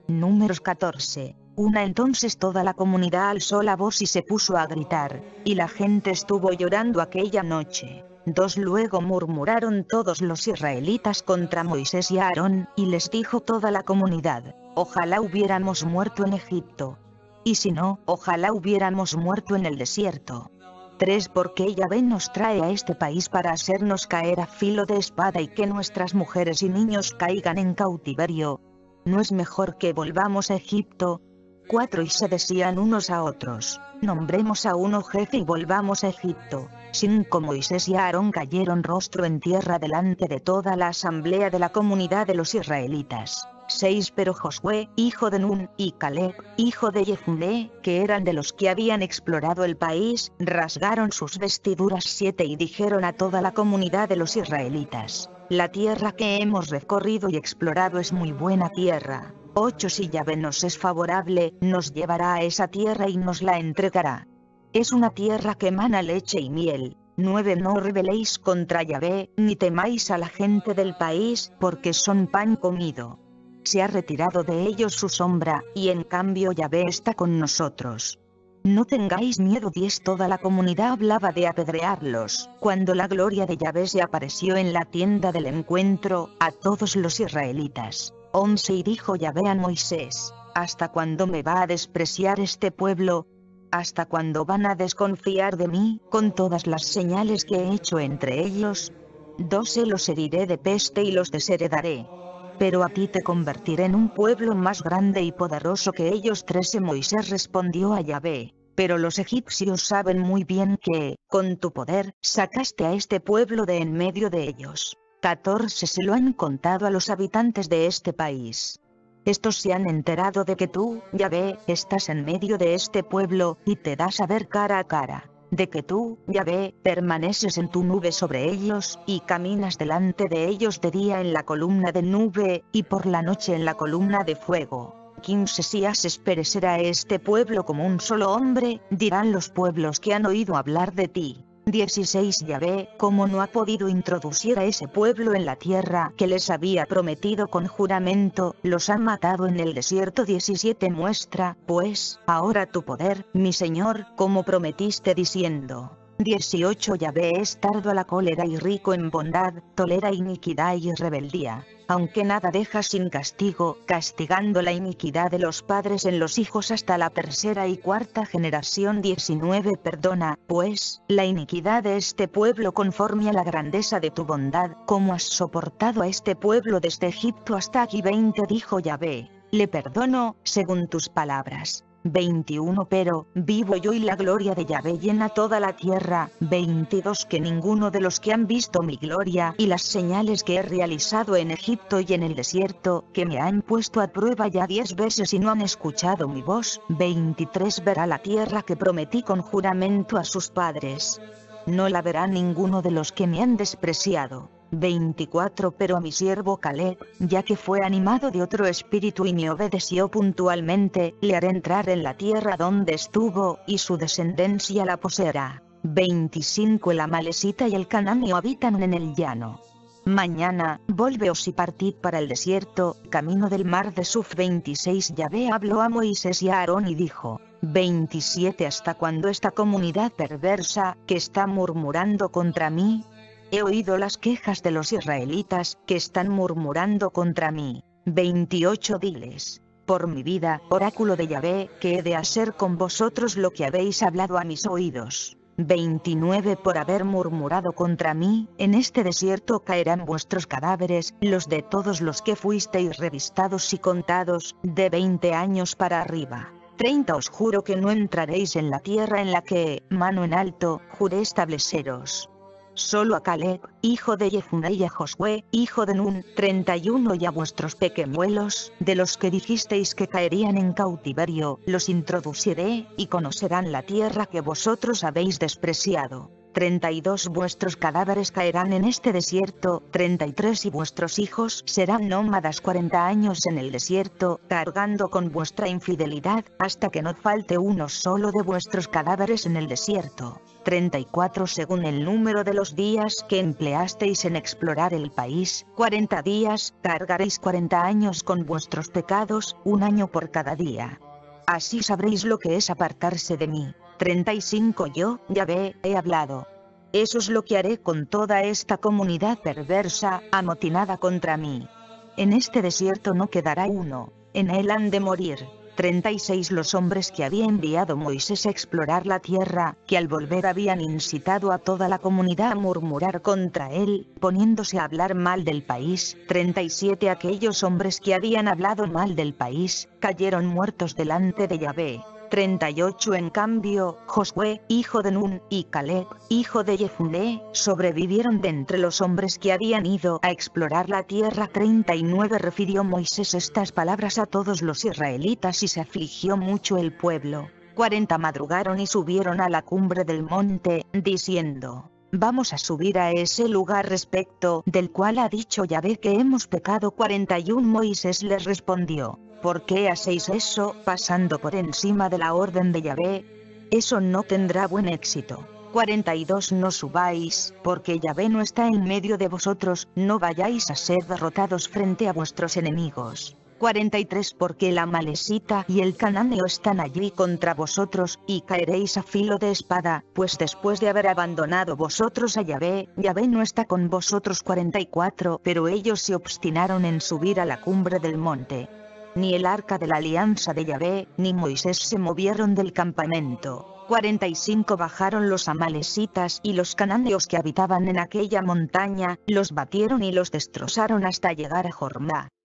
Números 14. Entonces toda la comunidad alzó la voz y se puso a gritar, y la gente estuvo llorando aquella noche. 2. Luego murmuraron todos los israelitas contra Moisés y Aarón, y les dijo toda la comunidad: ojalá hubiéramos muerto en Egipto. Y si no, ojalá hubiéramos muerto en el desierto. 3. Porque Yahvé nos trae a este país para hacernos caer a filo de espada y que nuestras mujeres y niños caigan en cautiverio. ¿No es mejor que volvamos a Egipto? 4. Y se decían unos a otros: nombremos a uno jefe y volvamos a Egipto. 5. Moisés y Aarón cayeron rostro en tierra delante de toda la asamblea de la comunidad de los israelitas. 6. Pero Josué, hijo de Nun, y Caleb, hijo de Jefuné, que eran de los que habían explorado el país, rasgaron sus vestiduras. 7. Y dijeron a toda la comunidad de los israelitas: la tierra que hemos recorrido y explorado es muy buena tierra. 8. Si Yahvé nos es favorable, nos llevará a esa tierra y nos la entregará. Es una tierra que emana leche y miel. 9. No rebeléis contra Yahvé, ni temáis a la gente del país, porque son pan comido. Se ha retirado de ellos su sombra, y en cambio Yahvé está con nosotros. No tengáis miedo. 10. Toda la comunidad hablaba de apedrearlos, cuando la gloria de Yahvé se apareció en la tienda del encuentro, a todos los israelitas. 11. Y dijo Yahvé a Moisés: ¿hasta cuándo me va a despreciar este pueblo? ¿Hasta cuándo van a desconfiar de mí, con todas las señales que he hecho entre ellos? 12. Los heriré de peste y los desheredaré. Pero a ti te convertiré en un pueblo más grande y poderoso que ellos. 13. Moisés respondió a Yahvé: pero los egipcios saben muy bien que, con tu poder, sacaste a este pueblo de en medio de ellos. 14. Se lo han contado a los habitantes de este país. Estos se han enterado de que tú, Yahvé, estás en medio de este pueblo, y te das a ver cara a cara. De que tú, Yahvé, permaneces en tu nube sobre ellos, y caminas delante de ellos de día en la columna de nube, y por la noche en la columna de fuego. 15. Si haces perecer a este pueblo como un solo hombre, dirán los pueblos que han oído hablar de ti. 16. Yahvé, como no ha podido introducir a ese pueblo en la tierra que les había prometido con juramento, los ha matado en el desierto. 17. Muestra, pues, ahora tu poder, mi Señor, como prometiste diciendo. 18. Yahvé es tardo a la cólera y rico en bondad, tolera iniquidad y rebeldía, aunque nada deja sin castigo, castigando la iniquidad de los padres en los hijos hasta la tercera y cuarta generación. 19. Perdona, pues, la iniquidad de este pueblo conforme a la grandeza de tu bondad, como has soportado a este pueblo desde Egipto hasta aquí. 20. Dijo Yahvé: le perdono, según tus palabras. 21. Pero, vivo yo y la gloria de Yahvé llena toda la tierra. 22. Que ninguno de los que han visto mi gloria y las señales que he realizado en Egipto y en el desierto, que me han puesto a prueba ya 10 veces y no han escuchado mi voz. 23. Verá la tierra que prometí con juramento a sus padres. No la verá ninguno de los que me han despreciado. 24. Pero a mi siervo Caleb, ya que fue animado de otro espíritu y me obedeció puntualmente, le haré entrar en la tierra donde estuvo, y su descendencia la poseerá. 25. El amalecita y el cananeo habitan en el llano. Mañana, volveos y partid para el desierto, camino del mar de Suf. 26. Yahvé habló a Moisés y a Aarón y dijo: 27. ¿Hasta cuándo esta comunidad perversa, que está murmurando contra mí? He oído las quejas de los israelitas, que están murmurando contra mí. 28. Diles: por mi vida, oráculo de Yahvé, que he de hacer con vosotros lo que habéis hablado a mis oídos. 29. Por haber murmurado contra mí, en este desierto caerán vuestros cadáveres, los de todos los que fuisteis revistados y contados, de 20 años para arriba. 30. Os juro que no entraréis en la tierra en la que, mano en alto, juré estableceros. Solo a Caleb, hijo de Jefuné, y a Josué, hijo de Nun. 31. Y a vuestros pequeñuelos, de los que dijisteis que caerían en cautiverio, los introduciré, y conocerán la tierra que vosotros habéis despreciado. 32. Vuestros cadáveres caerán en este desierto. 33. Y vuestros hijos serán nómadas 40 años en el desierto, cargando con vuestra infidelidad, hasta que no falte uno solo de vuestros cadáveres en el desierto. 34 según el número de los días que empleasteis en explorar el país, 40 días, cargaréis 40 años con vuestros pecados, 1 año por cada día. Así sabréis lo que es apartarse de mí. 35 Yo, Yahvé, he hablado. Eso es lo que haré con toda esta comunidad perversa, amotinada contra mí. En este desierto no quedará uno, en él han de morir. 36 Los hombres que había enviado Moisés a explorar la tierra, que al volver habían incitado a toda la comunidad a murmurar contra él, poniéndose a hablar mal del país. 37 Aquellos hombres que habían hablado mal del país, cayeron muertos delante de Yahvé. 38 En cambio, Josué, hijo de Nun, y Caleb, hijo de Jefuné, sobrevivieron de entre los hombres que habían ido a explorar la tierra. 39 Refirió Moisés estas palabras a todos los israelitas y se afligió mucho el pueblo. 40 Madrugaron y subieron a la cumbre del monte, diciendo: Vamos a subir a ese lugar respecto del cual ha dicho Yahvé que hemos pecado. 41 Moisés les respondió: ¿Por qué hacéis eso, pasando por encima de la orden de Yahvé? Eso no tendrá buen éxito. 42 No subáis, porque Yahvé no está en medio de vosotros, no vayáis a ser derrotados frente a vuestros enemigos. 43 Porque el amalecita y el cananeo están allí contra vosotros, y caeréis a filo de espada, pues después de haber abandonado vosotros a Yahvé, Yahvé no está con vosotros. 44 Pero ellos se obstinaron en subir a la cumbre del monte. Ni el arca de la alianza de Yahvé, ni Moisés se movieron del campamento. 45 Bajaron los amalecitas y los cananeos que habitaban en aquella montaña, los batieron y los destrozaron hasta llegar a Jormá.